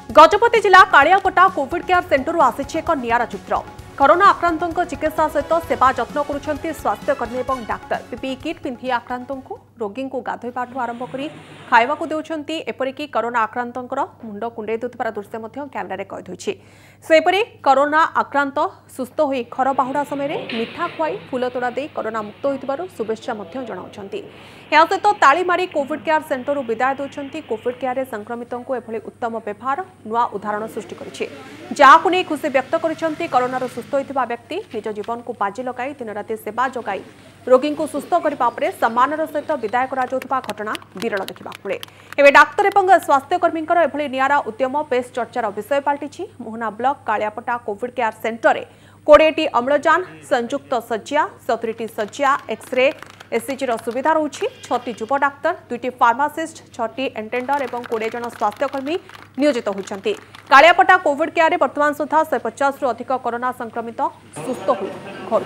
गजपति जिला कालियापटा COVID care centre आसी एक निरा चित्र। कोरोना आक्रांतों चिकित्सा सहित सेवा जत्न करुछंती स्वास्थ्यकर्मी और डाक्तर। पीपीई किट पिंधि आक्रांतों रोगी को गाधोइबा आरंभ कर खाइबा देउछंती। एपरिकी कोरोना आक्रांतों मुंड कुंडे देउथिबार दृश्य कैमेरा कैद होइछि। सेपरि कोरोना आक्रांत सुस्थ होई घर बाहुड़ा समय मिठा खुआई फूल तोड़ा दे कोरोना मुक्त होइतिबारु शुभेच्छा जणाउछंती। या सहित ताली मारी कोविड केयर सेंटर विदाय देउछंती। कोविड केयर संक्रमितों को एभली उत्तम व्यवहार नुआ उदाहरण सृष्टि करिछि। जाहाकु नै खुशी व्यक्त करिसंती। कोरोना सुस्थ होइतिबा व्यक्ति निज जीवन को बाजी लगाई दिन राति सेवा जगाई रोगी को सुस्थ करने सम्मानर सहित विदाय करा घटना विरल देखा मिले। एवं डाक्तर और स्वास्थ्यकर्मी एभली निरा उद्यम बेस चर्चार विषय पलटि। Mohana block Kaliapata COVID care centre 20टी अम्लजान संयुक्त शज्या 70टी शज्या एक्सरे एससीजी सुविधा रही। 6टी युव डाक्तर 2टी फार्मासिस्ट 6टी एटेंडर और 20 जन स्वास्थ्यकर्मी नियोजित होती। कालियापटा कोविड केयर वर्तमान सुधा 150 रु अधिक कोरोना संक्रमित सुस्थ हुई घर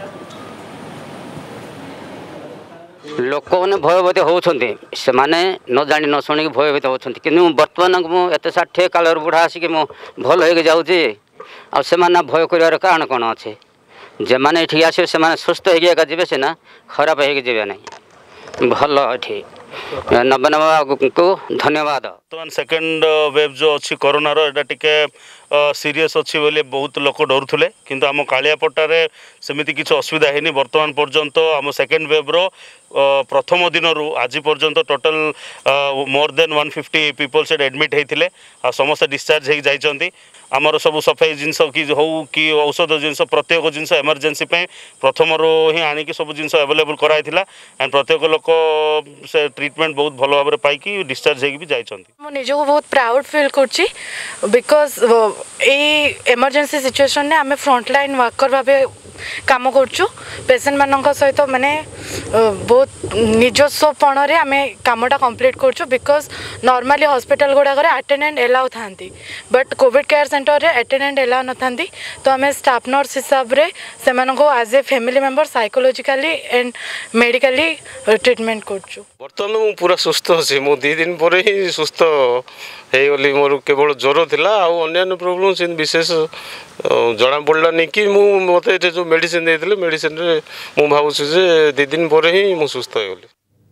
लोक मैंने भयभीत होती से न जाणी न शुणी भयभीत होती कि बर्तमान मुझे 60 काल बुढ़ा आसिक भल हो जाऊँगी आसे भय कर कारण कौन अच्छे जे मैंने ये आस सुस्थ होगा जी सीना खराब हो ना भल ये नवन को धन्यवाद। बर्तमान सेकेंड वेव जो अच्छी कोरोनार एटा टिके सीरीयस अच्छी बोले बहुत लोक डरुले किंतु आम कालियापटारे सेमिति किसी असुविधा है बर्तमान पर्यंत आम सेकेंड वेव रो प्रथम दिन रु आज पर्यंत टोटल मोर देन 150 पीपल से एडमिट होते समस्त डिस्चार्ज हो जाइए। आमर सब सफाई जिनस कि हो कि औषध जिनस प्रत्येक जिनस इमरजेंसी प्रथम रो ही आनिकी सब जिनस अवेलेबल कराई एंड प्रत्येक लोक से ट्रीटमेंट बहुत भल भाव पाई डिस्चार्ज हो जाइए। निजक बहुत प्राउड फील कर बिकज इमरजेंसी सिचुएशन ने आम फ्रंटलाइन वर्कर भाव काम करुँ पेसेंट मान सहित माने बहुत निजस्वपण आम कमटा कंप्लीट करुँ बिकज नॉर्मली हॉस्पिटल गुड़ाक अटेंडेंट एलाउ था बट कोविड केयर सेंटर रे अटेंडेंट एलाउ न था तो आम स्टाफ नर्स हिसाब से as a family member psychologically and medically treatment करुँ। बर्तमान मु पूरा सुस्थ अच्छी मु 2 दिन पर ही सुस्थ होगली मोर केवल ज्वर थिला अन्य प्रोब्लेम विशेष जना पड़ानी कि मत जो मेडिसिन देते मेडिसिन मु भावुँ 2 दिन पर ही मु सुस्थ होगली।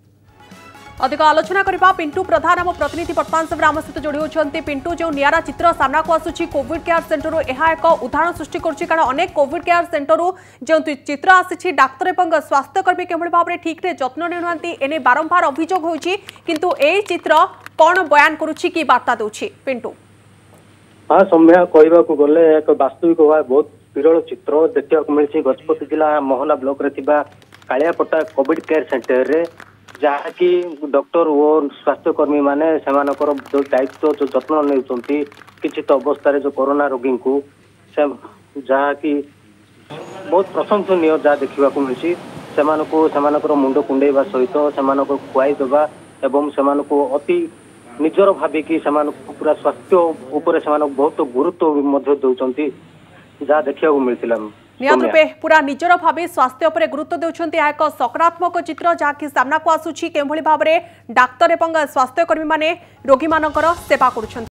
अधिक आलोचना करबा पिंटू प्रधान आम प्रतिनिधि वर्तमान समय आम सहित जोड़ी होती। पिंटू जो निरा चित्र सामना को आसूची कोविड केयर सेंटर यह एक उदाहरण सृष्टि करुच्ची कारण अनेक कोविड केयर सेंटर जो चित्र आसी डाक्तर और स्वास्थ्यकर्मी किभली भाव में ठीक रे जत्न नेउनांती एने बारंबार अभियोग होउची किंतु एई चित्र कौन बयान करुच्ची कि वार्ता देउची पिंटू? हाँ सौम्या कहवाक गले एक वास्तविक बहुत विरल चित्र देखा मिली गजपति जिला मोहना ब्लॉक रे कालियापटा कोविड केयर सेंटर रे जहाँकि डॉक्टर और स्वास्थ्यकर्मी माने जो दायित्व जो जत्न नहीं किसी तो अवस्था जो कोरोना रोगी को जहाँकि बहुत प्रशंसनीय जहाँ देखा मिली मुंड कुंडेवा सहित से खुआई देवा एवं से अति निजर भाविकी पूरा स्वास्थ्य उपर से बहुत गुरुत्व दौरान जहाँ देखा मिलता नियम रूपे पूरा निजर भाव स्वास्थ्य पर गुरुत्व देउछंती। एक सकारात्मक चित्र जहाँकि सामना को आसूची केभली भाव में डाक्तर और स्वास्थ्यकर्मी माने रोगी मानकर सेवा करुछंती।